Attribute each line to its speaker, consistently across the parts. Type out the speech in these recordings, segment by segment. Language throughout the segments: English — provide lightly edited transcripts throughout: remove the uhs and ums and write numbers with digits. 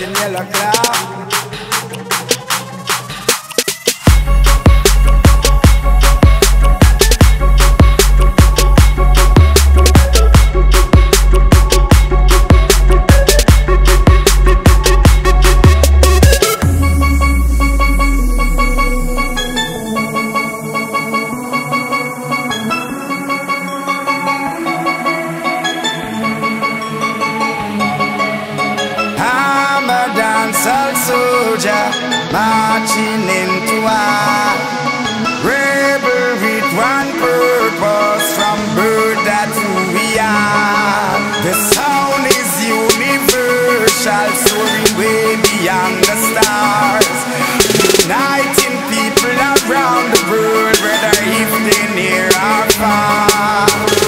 Speaker 1: Virgin Yellow Claw. Soldier marching into war, rebel with one purpose, from birth that's who we are. The sound is universal, soaring way beyond the stars, uniting people around the world, whether if they near or far.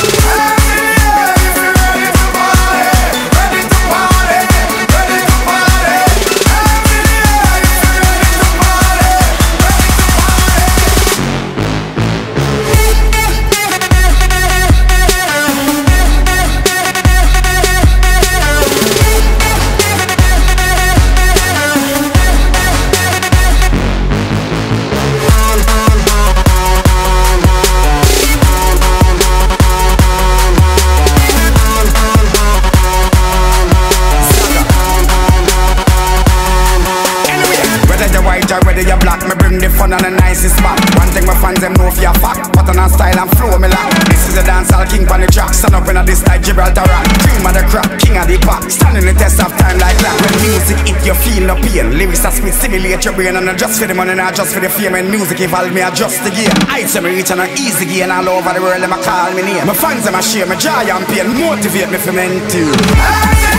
Speaker 1: Whether you're black, me bring the fun and the nicest spot. One thing my fans them know for your fact, pattern and style and flow me like. This is a dancehall king on the track, stand up in a this like Gibraltar rock. Cream of the crop, king of the pop, standing the test of time like that. When music hit you feel no pain, lyrics that spit stimulate your brain, and not just for the money, not just for the fame. When music evolve me, adjust the game. I say me reach on an easy gain all over the world, them a call me name. My fans them a share, my joy and pain, motivate me for men too.